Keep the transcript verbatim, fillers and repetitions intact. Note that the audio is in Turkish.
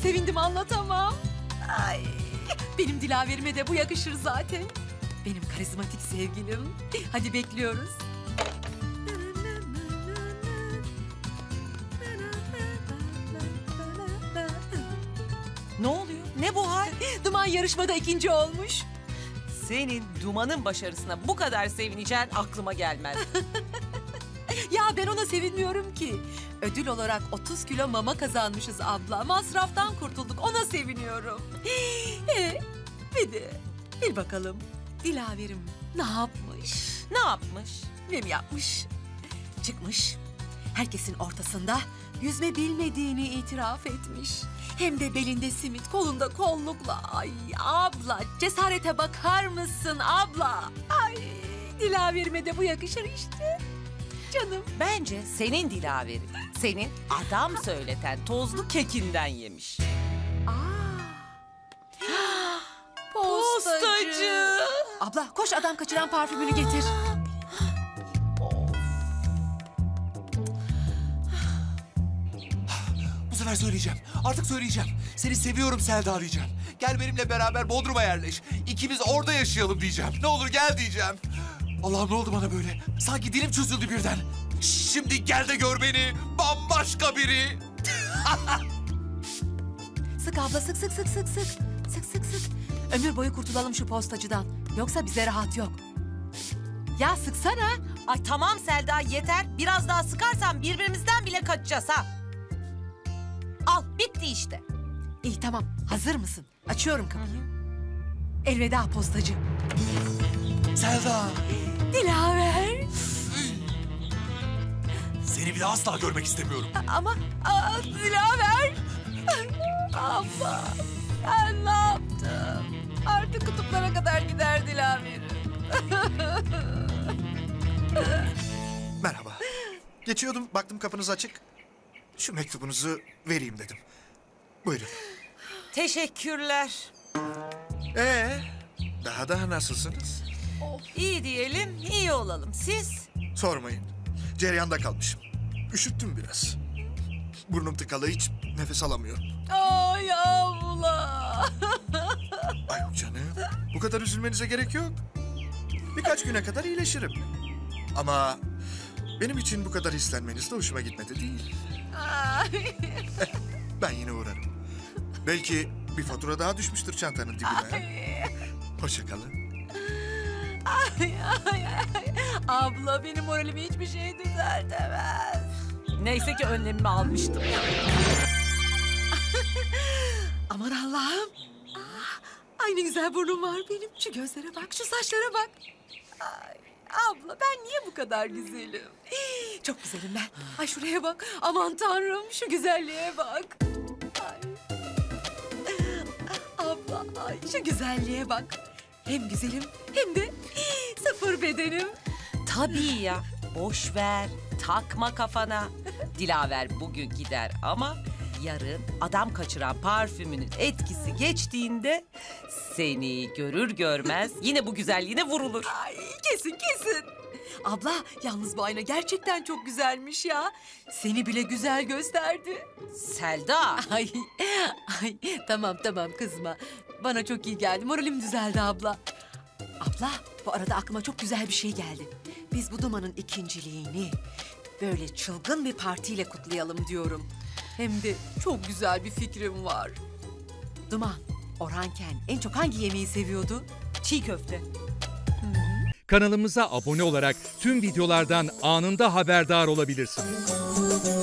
sevindim anlatamam. Ay, benim Dilaverime de bu yakışır zaten. Benim karizmatik sevgilim. Hadi bekliyoruz. Ne oluyor? Ne bu hal? Duman yarışmada ikinci olmuş. Senin Duman'ın başarısına bu kadar sevineceğin aklıma gelmez. Ya ben ona sevinmiyorum ki. Ödül olarak otuz kilo mama kazanmışız abla. Masraftan kurtulduk. Ona seviniyorum. E, bir de bir bakalım. Dilaverim ne yapmış? Ne yapmış? Ne mi yapmış? Çıkmış. Herkesin ortasında yüzme bilmediğini itiraf etmiş. Hem de belinde simit, kolunda kollukla. Ay abla, cesarete bakar mısın abla? Ay, Dilaverime de bu yakışır işte. Canım. Bence senin Dilaver'in, senin adam söyleten tozlu kekinden yemiş. Aa. Postacı. Abla koş, adam kaçıran parfümünü getir. Bu sefer söyleyeceğim. Artık söyleyeceğim. Seni seviyorum Selda diyeceğim. Gel benimle beraber Bodrum'a yerleş. İkimiz orada yaşayalım diyeceğim. Ne olur gel diyeceğim. Allah'ım ne oldu bana böyle? Sanki dilim çözüldü birden. Şimdi gel de gör beni. Bambaşka biri. Sık abla, sık sık sık sık sık. Sık sık sık. Ömür boyu kurtulalım şu postacıdan. Yoksa bize rahat yok. Ya sıksana. Ay tamam Selda yeter. Biraz daha sıkarsan birbirimizden bile kaçacağız ha. Al bitti işte. İyi tamam. Hazır mısın? Açıyorum kapıyı. Elveda postacı. Selda. Dilaver. Seni bir daha asla görmek istemiyorum. Ama aa, Dilaver. Abla. Ben ne yaptım? Artık kutuplara kadar gider Dilaver'im. Merhaba. Geçiyordum, baktım kapınız açık. Şu mektubunuzu vereyim dedim. Buyurun. Teşekkürler. Ee, daha daha nasılsınız? İyi diyelim, iyi olalım. Siz? Sormayın. Cereyanda kalmışım. Üşüttüm biraz. Burnum tıkalı, hiç nefes alamıyorum. Ay abla. Ay yok canım, bu kadar üzülmenize gerek yok. Birkaç güne kadar iyileşirim. Ama benim için bu kadar hislenmeniz de hoşuma gitmedi değil. Ay. Ben yine uğrarım. Belki bir fatura daha düşmüştür çantanın dibine. Hoşça kalın. Ay, ay, ay. Abla benim moralimi hiçbir şey düzeltemez. Neyse ki önlemimi almıştım. Aman Allah'ım. Ah, ay ne güzel burnum var benim. Şu gözlere bak, şu saçlara bak. Ay, abla ben niye bu kadar güzelim? Hii, çok güzelim ben. Ay şuraya bak. Aman Tanrım şu güzelliğe bak. Ay. Abla ay şu güzelliğe bak. Hem güzelim hem de hii, sıfır bedenim. Tabii ya. Boş ver. Takma kafana. Dilaver bugün gider ama yarın adam kaçıran parfümünün etkisi geçtiğinde seni görür görmez yine bu güzelliğine vurulur. Ay kesin kesin. Abla yalnız bu ayna gerçekten çok güzelmiş ya. Seni bile güzel gösterdi. Selda. Ay, ay tamam tamam kızma. Bana çok iyi geldi. Moralim düzeldi abla. Abla bu arada aklıma çok güzel bir şey geldi. Biz bu Duman'ın ikinciliğini böyle çılgın bir partiyle kutlayalım diyorum. Hem de çok güzel bir fikrim var. Duman, Orhanken en çok hangi yemeği seviyordu? Çiğ köfte. Kanalımıza abone olarak tüm videolardan anında haberdar olabilirsiniz.